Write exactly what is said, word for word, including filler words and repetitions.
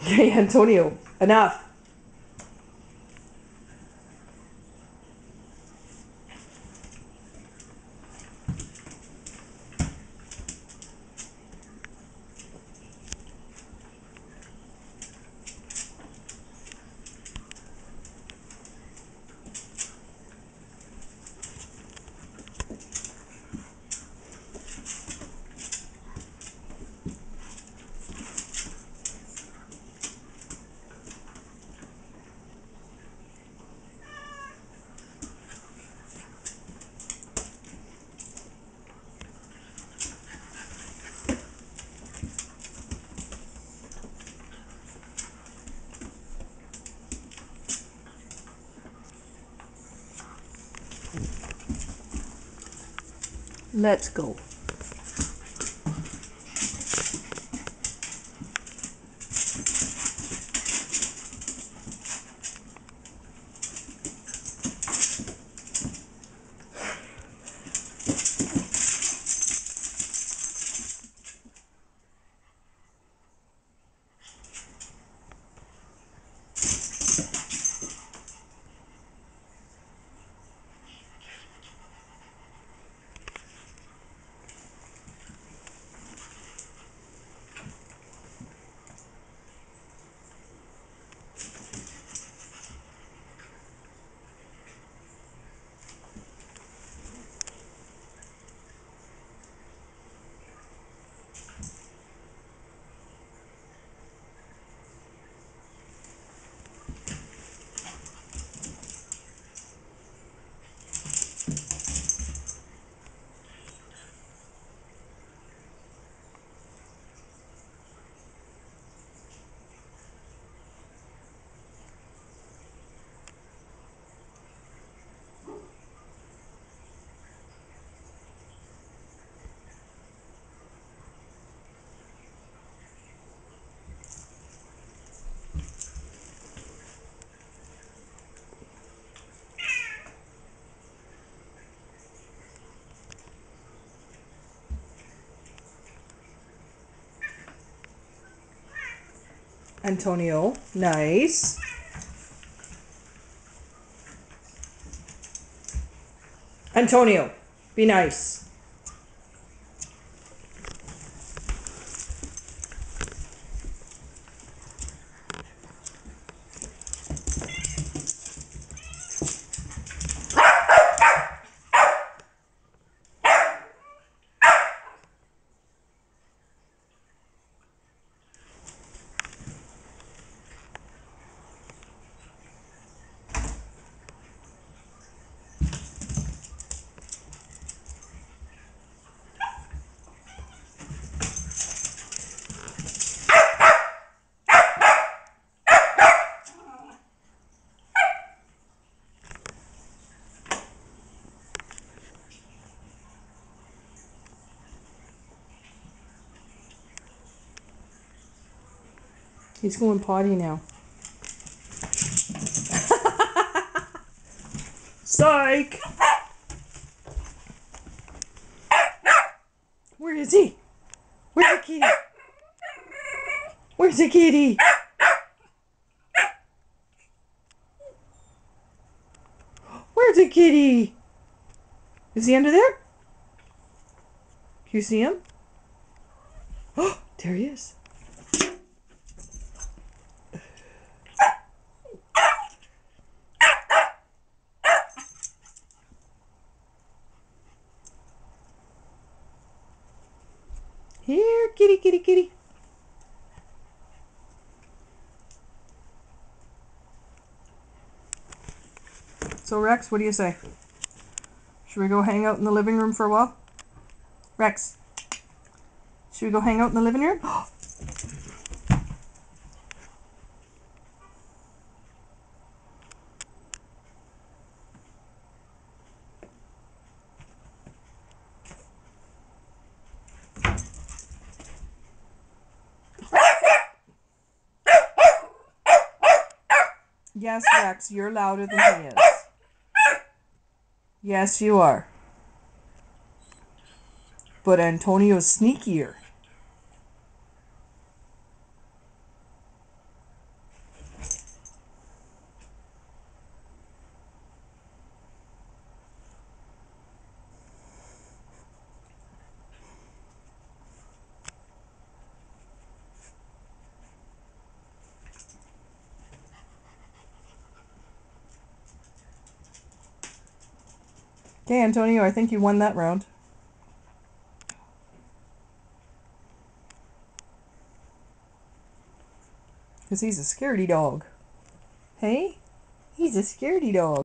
Okay, Antonio, enough. Let's go. Antonio, nice. Antonio, be nice. He's going potty now. Psych! Where is he? Where's the kitty? Where's the kitty? Where's the kitty? Is he under there? Can you see him? Oh, there he is. Here, kitty, kitty, kitty. So Rex, what do you say? Should we go hang out in the living room for a while? Rex, should we go hang out in the living room? Yes, Rex, you're louder than he is. Yes, you are. But Antonio's sneakier. Okay, Antonio, I think you won that round. Because he's a scaredy dog. Hey? He's a scaredy dog.